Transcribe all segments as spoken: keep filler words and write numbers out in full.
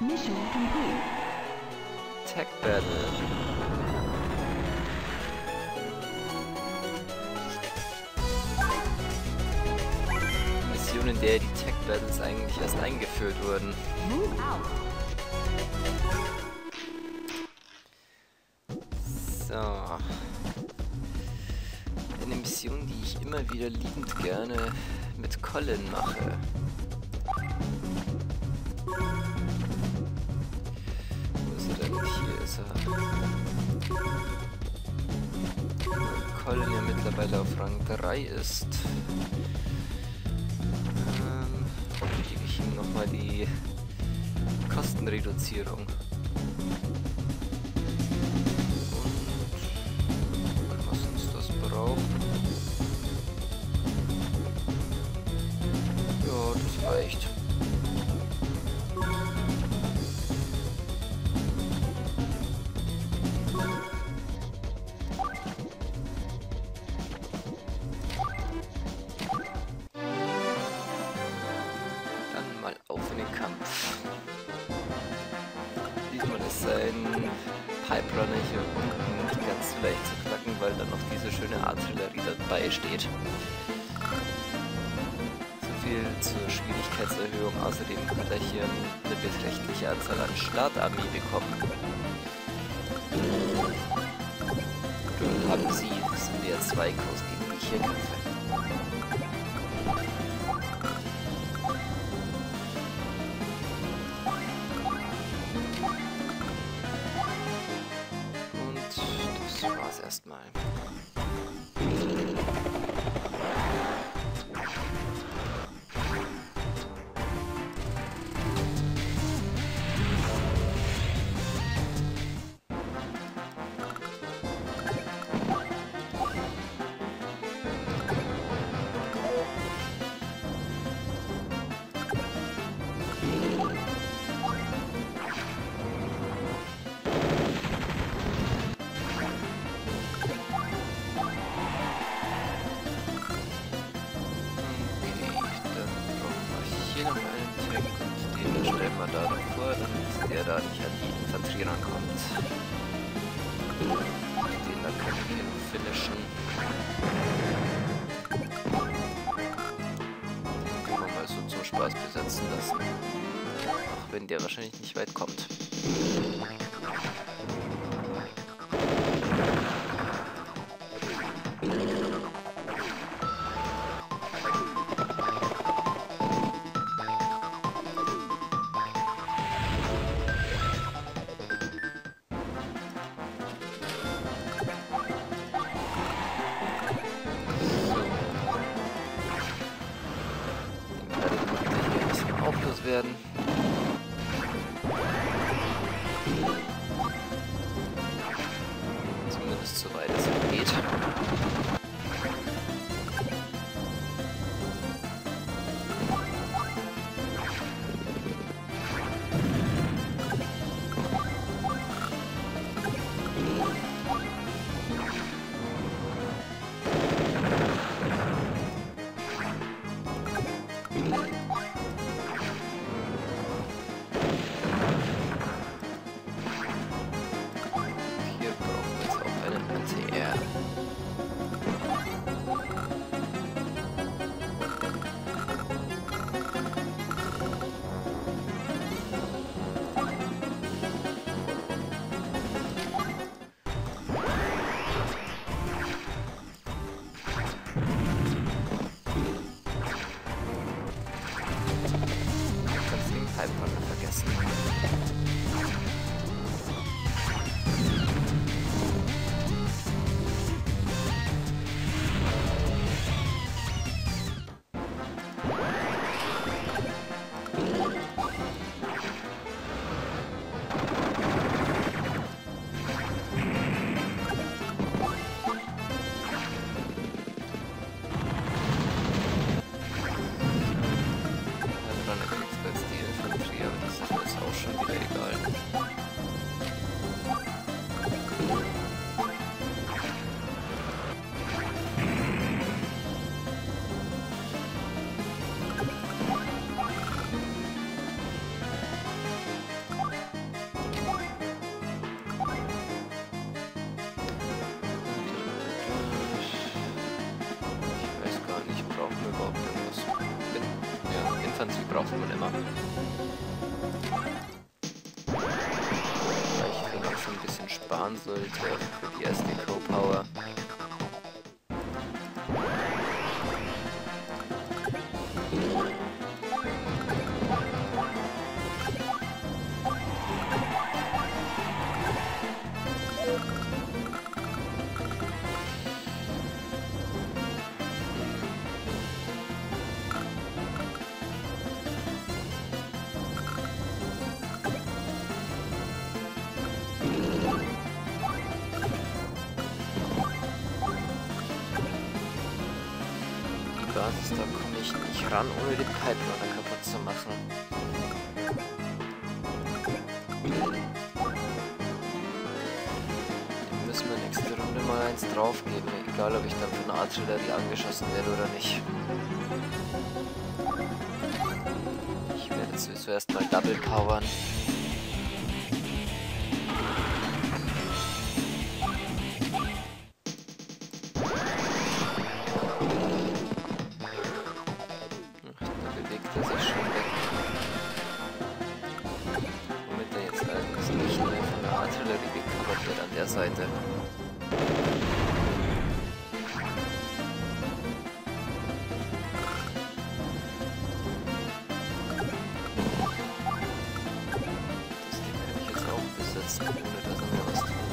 Mission complete. Tech Battle. Mission, in der die Tech Battles eigentlich erst eingeführt wurden. Move out. So. Eine Mission, die ich immer wieder liebend gerne mit Colin mache. Wo ist er denn? Hier ist er. Colin ja mittlerweile auf Rang drei ist. Ähm, kriege ich ihm nochmal die Kostenreduzierung. Ja, das reicht. Dann mal auf in den Kampf. Diesmal ist sein Pipe Runner hier unten nicht ganz so leicht zu knacken, weil da noch diese schöne Artillerie dabei steht. So viel zur Schwierigkeitserhöhung. Außerdem hat er hier eine beträchtliche Anzahl an Startarmee bekommen. Und haben sie, das sind ja zwei Kurs, gegen die ich hier kämpfe. Das war's erstmal. Hier noch einen Tank und den stellen wir da davor, damit der da nicht an die Infanterie rankommt. Den da können wir noch finishen. Den können wir mal so zum Spaß besetzen lassen. Auch wenn der wahrscheinlich nicht weit kommt. Werden. Zumindest soweit es geht. Vergessen. braucht man immer. Weil ich vielleicht auch schon ein bisschen sparen sollte für die S D Q-Power. Da komme ich nicht ran, ohne den Piperunner kaputt zu machen. Dem müssen wir nächste Runde mal eins drauf geben, egal ob ich dann von der Artillerie angeschossen werde oder nicht. Ich werde jetzt sowieso erstmal Double powern. Seite. Das Ding kann ich jetzt auch besetzen, ohne dass er mir was tun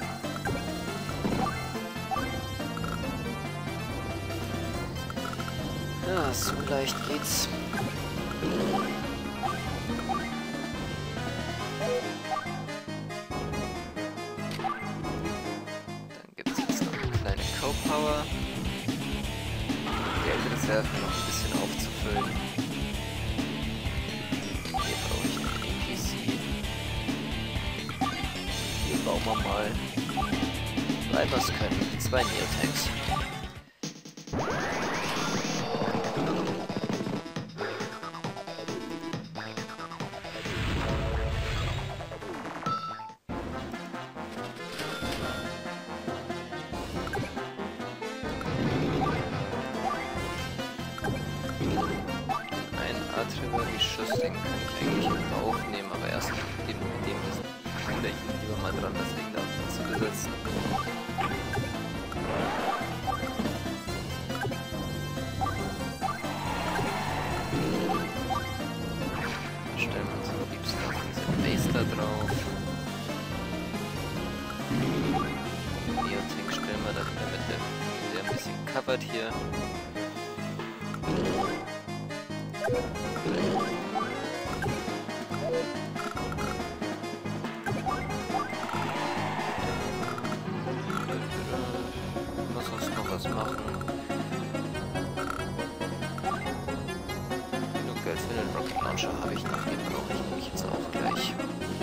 kann. Ja, so leicht geht's. Power. Geldreserven noch ein bisschen aufzufüllen. Hier brauche ich einen A P C. Hier bauen wir mal. Weil wir es können. Zwei Neotanks. Artillerie-Schuss, den kann ich eigentlich in Kauf nehmen, aber erst dem, dem ist ich lieber mal dran, das Ding da zu besetzen. Stellen wir uns am liebsten auf diese Base da drauf. Neotank stellen wir da wieder mit dem, mit der ein bisschen covered hier. Muss uns noch was machen. Genug Geld für den Rocket Launcher habe ich noch, den brauche ich nämlich jetzt auch gleich.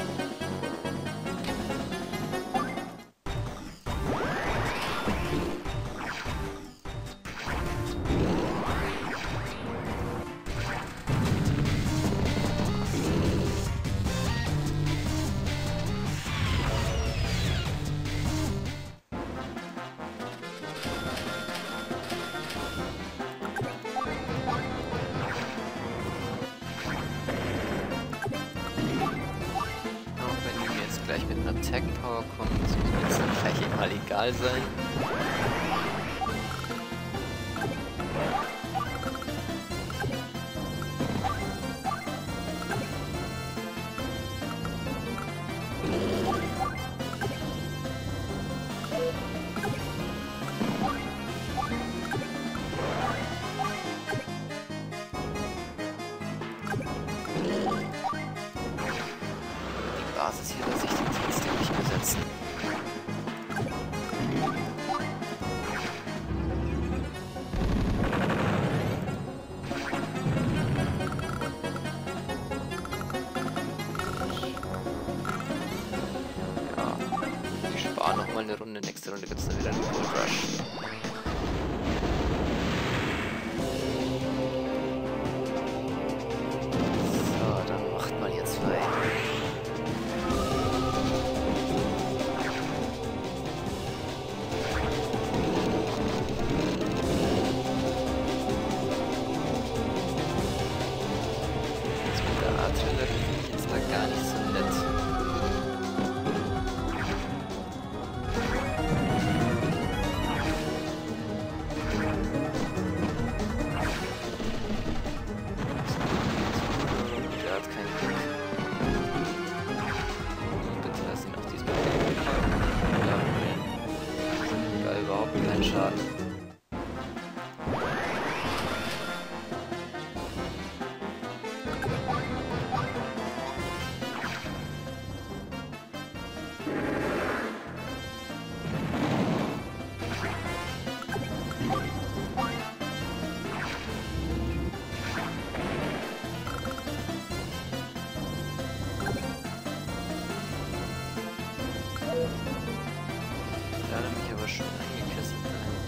Gleich mit einer Tech Power kommen, das muss mir jetzt dann gleich mal egal sein. Basis hier, dass ich den trotzdem nicht besetzen. Ja, ich spare noch mal eine Runde. Nächste Runde gibt es dann wieder einen Gold Rush. So, dann macht man jetzt weiter. Artillerie finde ich jetzt da gar nicht so nett. Der hat keinen Glück. Bitte lass ihn auf diesmal haben. Ja, da überhaupt keinen Schaden. Da hat er mich aber schon eingekesselt.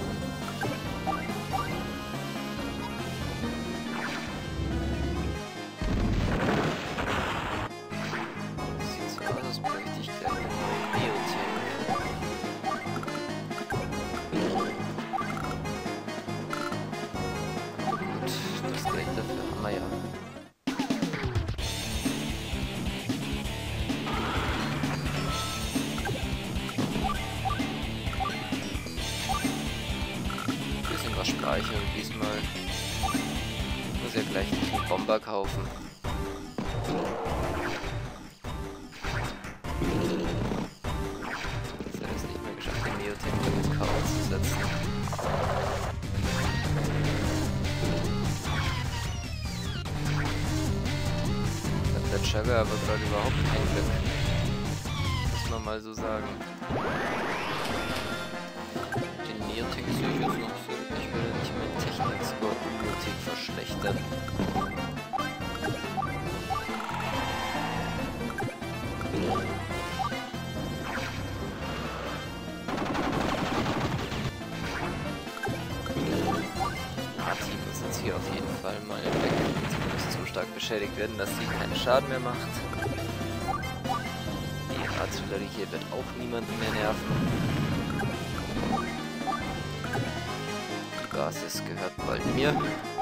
Sieht so aus, als bräuchte ich gleich einen neuen Neotank. Gut, das Geld dafür haben wir ja. Speichern diesmal. Ich muss ja gleich nicht einen Bomber kaufen. Jetzt hat es nicht mehr geschafft, den Neotank ins K O zu setzen. Da hat der Jugger aber gerade überhaupt kein Glück. Muss man mal so sagen. Den Neotank sehe ich jetzt noch so. Ich will nicht meinen Technik-Score unnötig verschlechtern. A-Team muss jetzt hier auf jeden Fall mal weg. Sie muss zu stark beschädigt werden, dass sie keinen Schaden mehr macht. Die Artillerie hier wird auch niemanden mehr nerven. Basis gehört bald mir.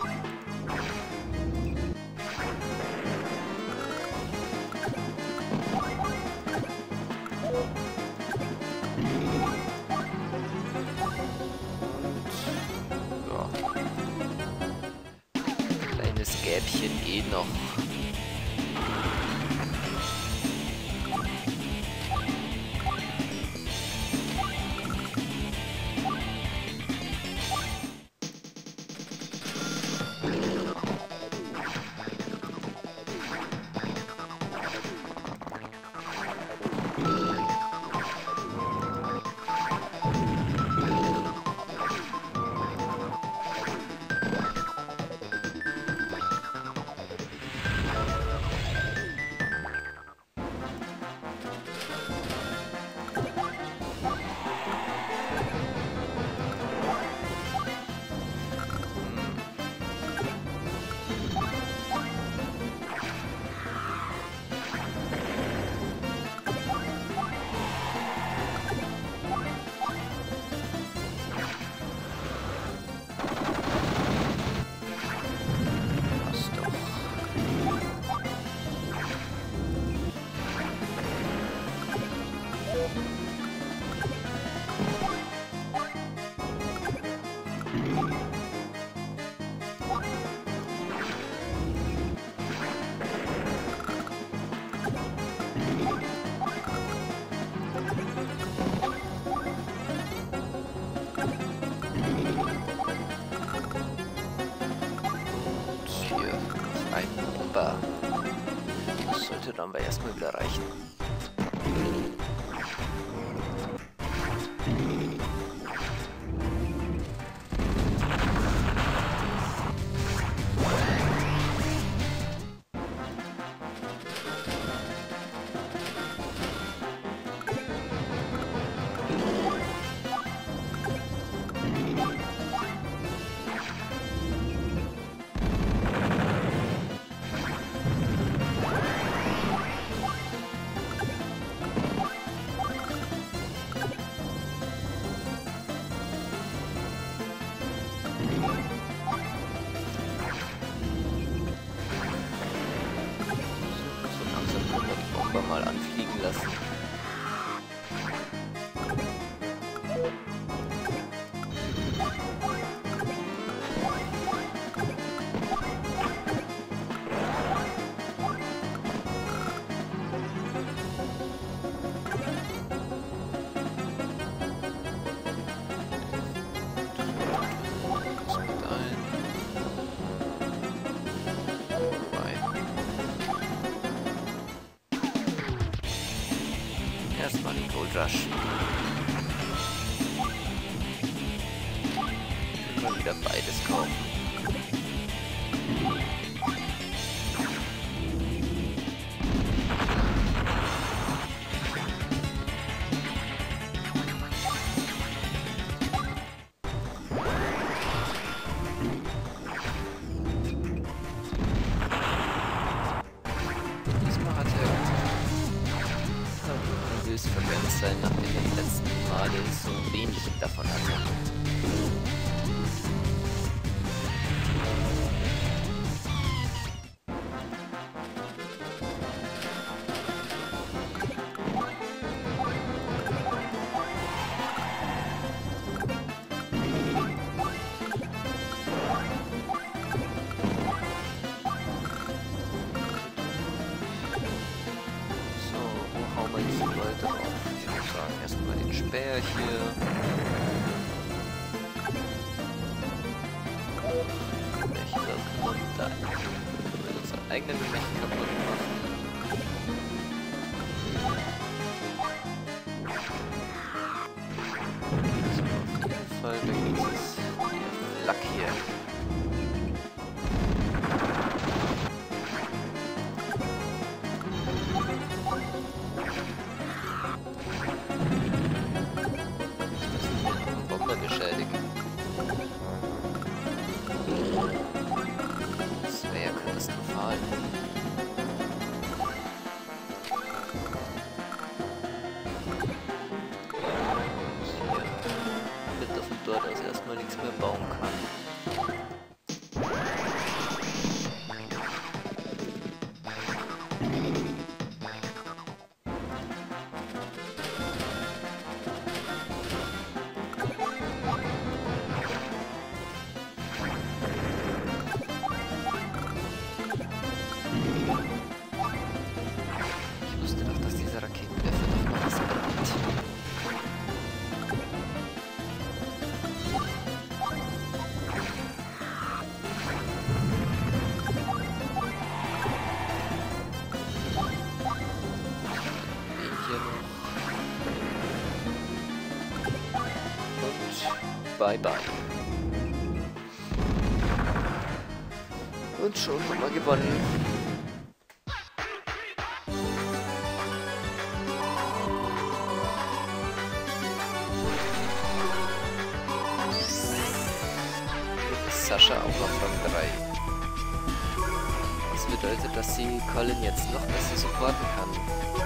Ja. Kleines Gäbchen geht noch. Bomber. Das sollte dann aber erstmal wieder reichen. selber mal anfliegen lassen. Erstmal den Gold Rush. Immer wieder beides kaufen. Diesmal hat er verwirrt sein, nachdem er die letzten Male so wenig davon hatte. So Leute auf. Ich würde sagen, erstmal den Speer hier. Mächte kaputt. Da. Wir werden unseren eigenen Mächte kaputt machen. So, auf jeden Fall weg dieses Lack hier. Beschädigen. Das wäre ja katastrophal. Damit er von dort aus erstmal nichts mehr bauen kann. Ich wusste doch, dass dieser Raketenwerfer doch noch was anhat. Den hier noch. Und bye bye. Und schon haben wir gewonnen. Sascha auch auf Rang drei. Das bedeutet, dass sie Colin jetzt noch besser supporten kann.